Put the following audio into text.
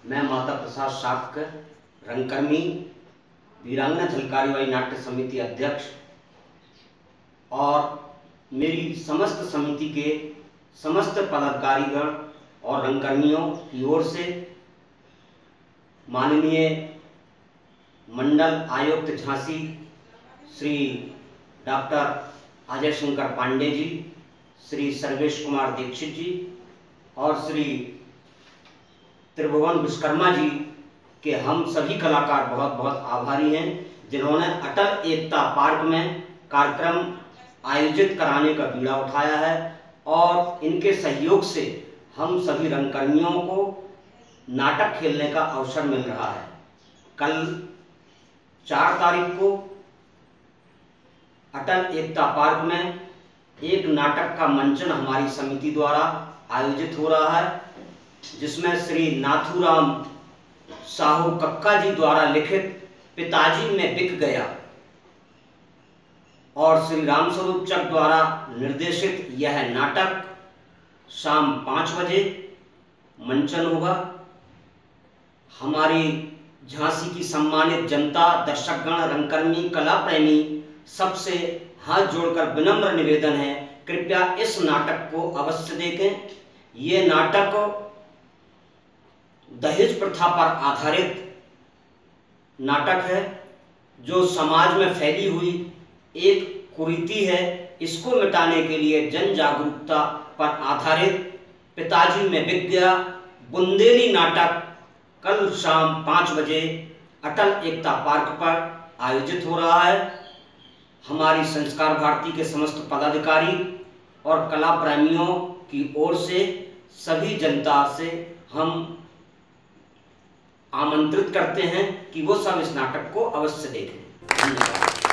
मैं माता प्रसाद शाक्य, रंगकर्मी, वीरांगना झलकारी बाई नाट्य समिति अध्यक्ष और मेरी समस्त समिति के समस्त पदाधिकारीगण और रंगकर्मियों की ओर से माननीय मंडल आयुक्त झांसी श्री डॉक्टर अजय शंकर पांडे जी, श्री सर्वेश कुमार दीक्षित जी और श्री त्रिभुवन विश्वकर्मा जी के हम सभी कलाकार बहुत बहुत आभारी हैं, जिन्होंने अटल एकता पार्क में कार्यक्रम आयोजित कराने का बीड़ा उठाया है और इनके सहयोग से हम सभी रंगकर्मियों को नाटक खेलने का अवसर मिल रहा है। कल 4 तारीख को अटल एकता पार्क में एक नाटक का मंचन हमारी समिति द्वारा आयोजित हो रहा है, जिसमें श्री नाथूराम साहू कक्का जी द्वारा लिखित पिताजी में बिक गया और श्री रामस्वरूप चक द्वारा निर्देशित यह नाटक शाम 5 बजे मंचन होगा। हमारी झांसी की सम्मानित जनता, दर्शकगण, रंगकर्मी, कला प्रेमी सबसे हाथ जोड़कर विनम्र निवेदन है, कृपया इस नाटक को अवश्य देखें। ये नाटक दहेज प्रथा पर आधारित नाटक है, जो समाज में फैली हुई एक कुरीति है। इसको मिटाने के लिए जन जागरूकता पर आधारित पिताजी में बिक गया बुंदेली नाटक कल शाम 5 बजे अटल एकता पार्क पर आयोजित हो रहा है। हमारी संस्कार भारती के समस्त पदाधिकारी और कला प्रेमियों की ओर से सभी जनता से हम आमंत्रित करते हैं कि वो सब इस नाटक को अवश्य देखें। धन्यवाद।